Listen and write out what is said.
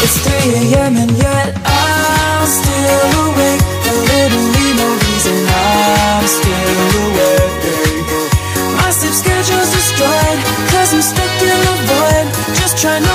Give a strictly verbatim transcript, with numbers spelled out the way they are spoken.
It's three A M and yet I'm still awake. There's literally no reason I'm still awake. My sleep schedule's destroyed, cause I'm stuck in a void. Just trying to